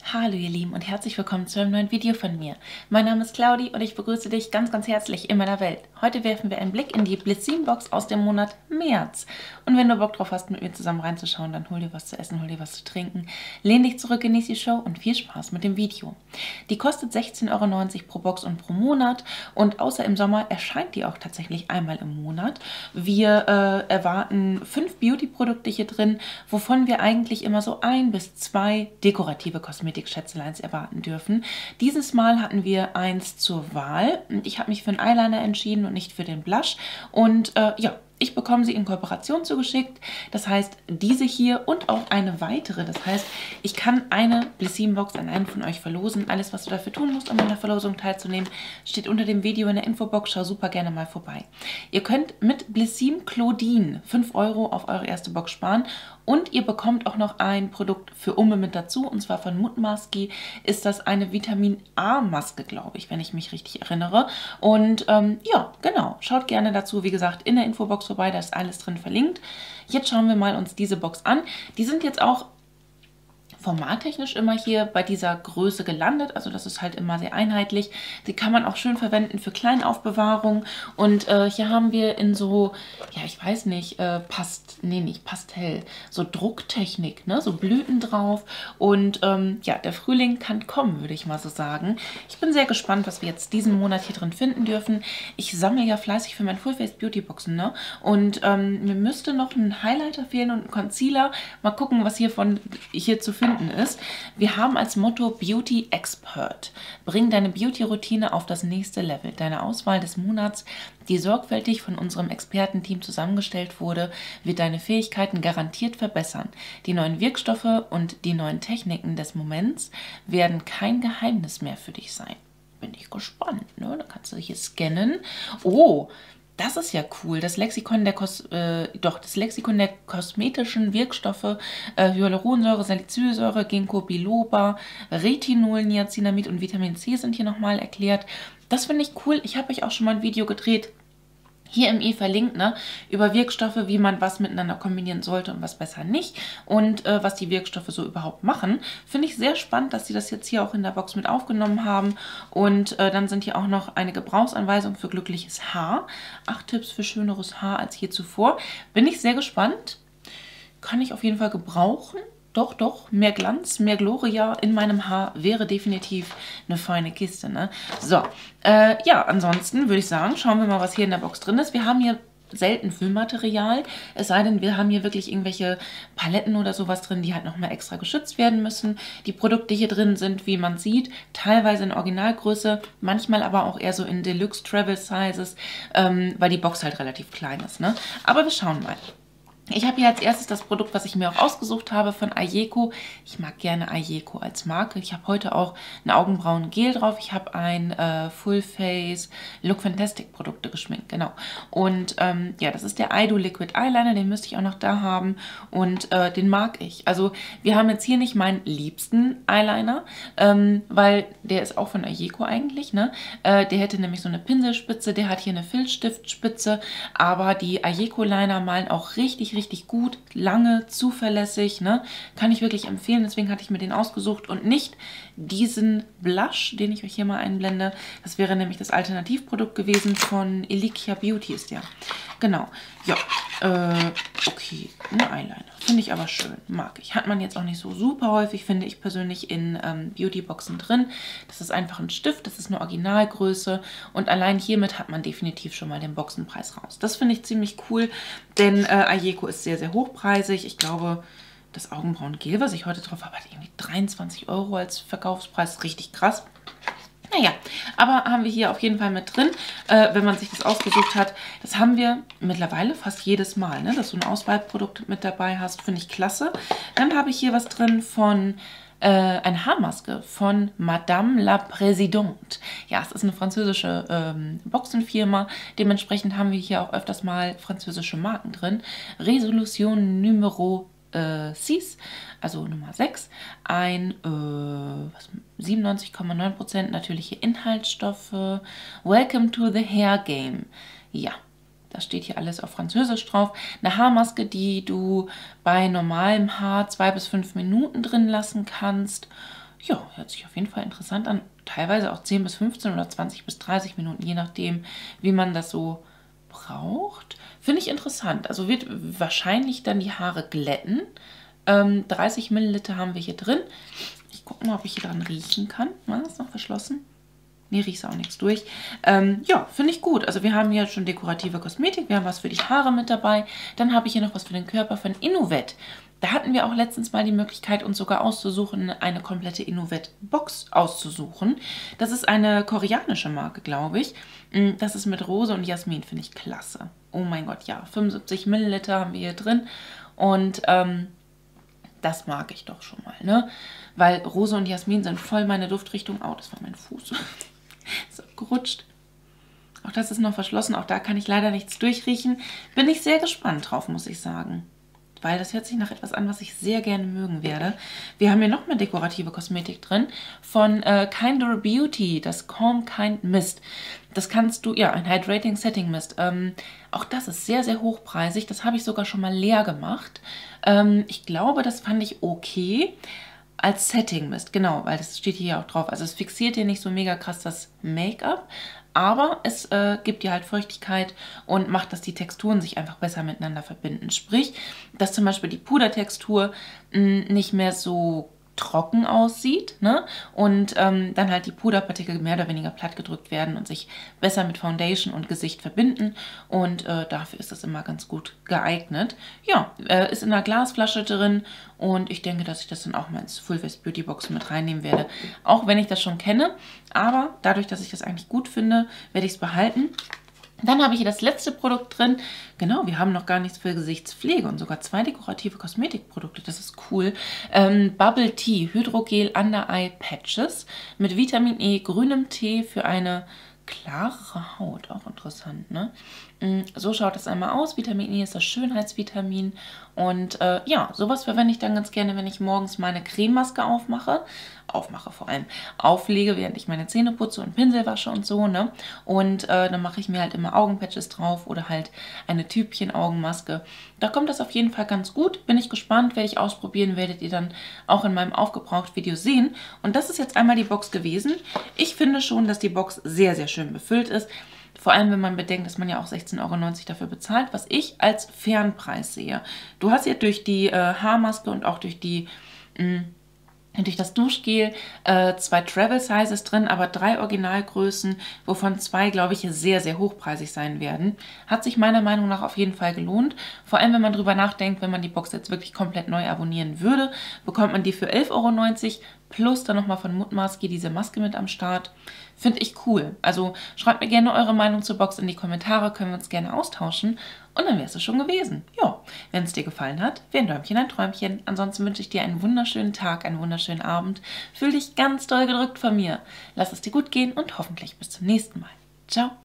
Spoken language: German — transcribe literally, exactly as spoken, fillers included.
Hallo ihr Lieben und herzlich willkommen zu einem neuen Video von mir. Mein Name ist Claudi und ich begrüße dich ganz ganz herzlich in meiner Welt. Heute werfen wir einen Blick in die Blissim-Box aus dem Monat März. Und wenn du Bock drauf hast, mit mir zusammen reinzuschauen, dann hol dir was zu essen, hol dir was zu trinken, lehn dich zurück, genieß die Show und viel Spaß mit dem Video. Die kostet sechzehn Euro neunzig pro Box und pro Monat und außer im Sommer erscheint die auch tatsächlich einmal im Monat. Wir äh, erwarten fünf Beauty-Produkte hier drin, wovon wir eigentlich immer so ein bis zwei dekorative Kosmetik-Schätzeleins erwarten dürfen. Dieses Mal hatten wir eins zur Wahl und ich habe mich für einen Eyeliner entschieden und nicht für den Blush. Und äh, ja, ich bekomme sie in Kooperation zugeschickt. Das heißt, diese hier und auch eine weitere. Das heißt, ich kann eine Blissim-Box an einen von euch verlosen. Alles, was du dafür tun musst, um an der Verlosung teilzunehmen, steht unter dem Video in der Infobox. Schau super gerne mal vorbei. Ihr könnt mit Blissim Claudine fünf Euro auf eure erste Box sparen. Und ihr bekommt auch noch ein Produkt für Umme mit dazu. Und zwar von Mutmaski ist das eine Vitamin-A-Maske, glaube ich, wenn ich mich richtig erinnere. Und ähm, ja, genau. Schaut gerne dazu, wie gesagt, in der Infobox vorbei. Da ist alles drin verlinkt. Jetzt schauen wir mal uns diese Box an. Die sind jetzt auch formattechnisch immer hier bei dieser Größe gelandet. Also das ist halt immer sehr einheitlich. Die kann man auch schön verwenden für Kleinaufbewahrung. Und äh, hier haben wir in so, ja ich weiß nicht, äh, Past, nee nicht Pastell, so Drucktechnik, ne? So Blüten drauf. Und ähm, ja, der Frühling kann kommen, würde ich mal so sagen. Ich bin sehr gespannt, was wir jetzt diesen Monat hier drin finden dürfen. Ich sammle ja fleißig für mein Full Face Beauty Boxen, ne? Und ähm, mir müsste noch ein Highlighter fehlen und ein Concealer. Mal gucken, was hier von hier zu finden ist. Wir haben als Motto Beauty Expert. Bring deine Beauty-Routine auf das nächste Level. Deine Auswahl des Monats, die sorgfältig von unserem Expertenteam zusammengestellt wurde, wird deine Fähigkeiten garantiert verbessern. Die neuen Wirkstoffe und die neuen Techniken des Moments werden kein Geheimnis mehr für dich sein. Bin ich gespannt, ne? Da kannst du hier scannen. Oh, das ist ja cool. Das Lexikon der, Kos äh, doch, das Lexikon der kosmetischen Wirkstoffe, äh, Hyaluronsäure, Salicylsäure, Ginkgo biloba, Retinol, Niacinamid und Vitamin C sind hier nochmal erklärt. Das finde ich cool. Ich habe euch auch schon mal ein Video gedreht, hier im i verlinkt, ne, über Wirkstoffe, wie man was miteinander kombinieren sollte und was besser nicht und äh, was die Wirkstoffe so überhaupt machen. Finde ich sehr spannend, dass sie das jetzt hier auch in der Box mit aufgenommen haben. Und äh, dann sind hier auch noch eine Gebrauchsanweisung für glückliches Haar. Acht Tipps für schöneres Haar als je zuvor. Bin ich sehr gespannt. Kann ich auf jeden Fall gebrauchen. Doch, doch, mehr Glanz, mehr Gloria in meinem Haar wäre definitiv eine feine Kiste, ne? So, äh, ja, ansonsten würde ich sagen, schauen wir mal, was hier in der Box drin ist. Wir haben hier selten Füllmaterial, es sei denn, wir haben hier wirklich irgendwelche Paletten oder sowas drin, die halt nochmal extra geschützt werden müssen. Die Produkte hier drin sind, wie man sieht, teilweise in Originalgröße, manchmal aber auch eher so in Deluxe Travel Sizes, ähm, weil die Box halt relativ klein ist, ne? Aber wir schauen mal. Ich habe hier als erstes das Produkt, was ich mir auch ausgesucht habe von Ayeko. Ich mag gerne Ayeko als Marke. Ich habe heute auch ein Augenbrauen-Gel drauf. Ich habe ein äh, Full Face Look Fantastic Produkte geschminkt, genau. Und ähm, ja, das ist der Aido Liquid Eyeliner, den müsste ich auch noch da haben und äh, den mag ich. Also wir haben jetzt hier nicht meinen liebsten Eyeliner, ähm, weil der ist auch von Ayeko eigentlich, ne? Äh, der hätte nämlich so eine Pinselspitze, der hat hier eine Filzstiftspitze, aber die Ayeko Liner malen auch richtig, richtig gut, lange, zuverlässig, ne? Kann ich wirklich empfehlen, deswegen hatte ich mir den ausgesucht und nicht diesen Blush, den ich euch hier mal einblende. Das wäre nämlich das Alternativprodukt gewesen von Elikia Beauty ist der. Genau, ja, äh, okay, ein Eyeliner. Finde ich aber schön, mag ich. Hat man jetzt auch nicht so super häufig, finde ich persönlich, in ähm, Beautyboxen drin. Das ist einfach ein Stift, das ist eine Originalgröße und allein hiermit hat man definitiv schon mal den Boxenpreis raus. Das finde ich ziemlich cool, denn äh, Ayeko ist sehr, sehr hochpreisig. Ich glaube, das Augenbrauen-Gel, was ich heute drauf habe, hat irgendwie dreiundzwanzig Euro als Verkaufspreis. Richtig krass. Naja, aber haben wir hier auf jeden Fall mit drin, äh, wenn man sich das ausgesucht hat. Das haben wir mittlerweile fast jedes Mal, ne? Dass du ein Auswahlprodukt mit dabei hast, finde ich klasse. Dann habe ich hier was drin von äh, eine Haarmaske von Madame la Présidente. Ja, es ist eine französische ähm, Boxenfirma. Dementsprechend haben wir hier auch öfters mal französische Marken drin. Resolution Numero äh, sechs, also Nummer sechs, ein äh, siebenundneunzig Komma neun Prozent natürliche Inhaltsstoffe. Welcome to the Hair Game. Ja, das steht hier alles auf Französisch drauf. Eine Haarmaske, die du bei normalem Haar zwei bis fünf Minuten drin lassen kannst. Ja, hört sich auf jeden Fall interessant an. Teilweise auch zehn bis fünfzehn oder zwanzig bis dreißig Minuten, je nachdem, wie man das so braucht. Finde ich interessant. Also wird wahrscheinlich dann die Haare glätten. Ähm, dreißig Milliliter haben wir hier drin. Ich gucke mal, ob ich hier dran riechen kann. War das noch verschlossen? Nee, riecht auch nichts durch. Ähm, ja, finde ich gut. Also wir haben hier schon dekorative Kosmetik. Wir haben was für die Haare mit dabei. Dann habe ich hier noch was für den Körper von Innovet. Da hatten wir auch letztens mal die Möglichkeit, uns sogar auszusuchen, eine komplette Innovet-Box auszusuchen. Das ist eine koreanische Marke, glaube ich. Das ist mit Rose und Jasmin, finde ich klasse. Oh mein Gott, ja. fünfundsiebzig Milliliter haben wir hier drin. Und ähm, das mag ich doch schon mal, ne? Weil Rose und Jasmin sind voll meine Duftrichtung. Oh, das war mein Fuß. Ist gerutscht. Auch das ist noch verschlossen. Auch da kann ich leider nichts durchriechen. Bin ich sehr gespannt drauf, muss ich sagen. Weil das hört sich nach etwas an, was ich sehr gerne mögen werde. Wir haben hier noch mehr dekorative Kosmetik drin von äh, Kinder Beauty, das Calm Kind Mist. Das kannst du, ja, ein Hydrating Setting Mist. Ähm, auch das ist sehr, sehr hochpreisig. Das habe ich sogar schon mal leer gemacht. Ähm, ich glaube, das fand ich okay. Als Setting Mist, genau, weil das steht hier auch drauf. Also es fixiert hier nicht so mega krass das Make-up, aber es äh, gibt dir halt Feuchtigkeit und macht, dass die Texturen sich einfach besser miteinander verbinden. Sprich, dass zum Beispiel die Pudertextur mh, nicht mehr so trocken aussieht, ne? Und ähm, dann halt die Puderpartikel mehr oder weniger platt gedrückt werden und sich besser mit Foundation und Gesicht verbinden. Und äh, dafür ist das immer ganz gut geeignet. Ja, äh, ist in einer Glasflasche drin und ich denke, dass ich das dann auch mal ins Full Face Beauty Box mit reinnehmen werde. Auch wenn ich das schon kenne, aber dadurch, dass ich das eigentlich gut finde, werde ich es behalten. Dann habe ich hier das letzte Produkt drin. Genau, wir haben noch gar nichts für Gesichtspflege und sogar zwei dekorative Kosmetikprodukte. Das ist cool. Ähm, Bubble Tea Hydrogel Under Eye Patches mit Vitamin E, grünem Tee für eine klarere Haut. Auch interessant, ne? So schaut es einmal aus. Vitamin E ist das Schönheitsvitamin. Und äh, ja, sowas verwende ich dann ganz gerne, wenn ich morgens meine Crememaske aufmache. Aufmache vor allem. Auflege, während ich meine Zähne putze und Pinsel wasche und so, ne? Und äh, dann mache ich mir halt immer Augenpatches drauf oder halt eine Tübchen-Augenmaske. Da kommt das auf jeden Fall ganz gut. Bin ich gespannt, werde ich ausprobieren, werdet ihr dann auch in meinem Aufgebraucht-Video sehen. Und das ist jetzt einmal die Box gewesen. Ich finde schon, dass die Box sehr, sehr schön befüllt ist. Vor allem, wenn man bedenkt, dass man ja auch sechzehn Euro neunzig dafür bezahlt, was ich als fairen Preis sehe. Du hast ja durch die äh, Haarmaske und auch durch die... Mh, durch das Duschgel äh, zwei Travel Sizes drin, aber drei Originalgrößen, wovon zwei, glaube ich, sehr, sehr hochpreisig sein werden. Hat sich meiner Meinung nach auf jeden Fall gelohnt. Vor allem, wenn man drüber nachdenkt, wenn man die Box jetzt wirklich komplett neu abonnieren würde, bekommt man die für elf Euro neunzig plus dann nochmal von Mutmaski diese Maske mit am Start. Finde ich cool. Also schreibt mir gerne eure Meinung zur Box in die Kommentare, können wir uns gerne austauschen. Und dann wäre es schon gewesen. Ja, wenn es dir gefallen hat, wäre ein Däumchen ein Träumchen. Ansonsten wünsche ich dir einen wunderschönen Tag, einen wunderschönen Abend. Fühl dich ganz doll gedrückt von mir. Lass es dir gut gehen und hoffentlich bis zum nächsten Mal. Ciao.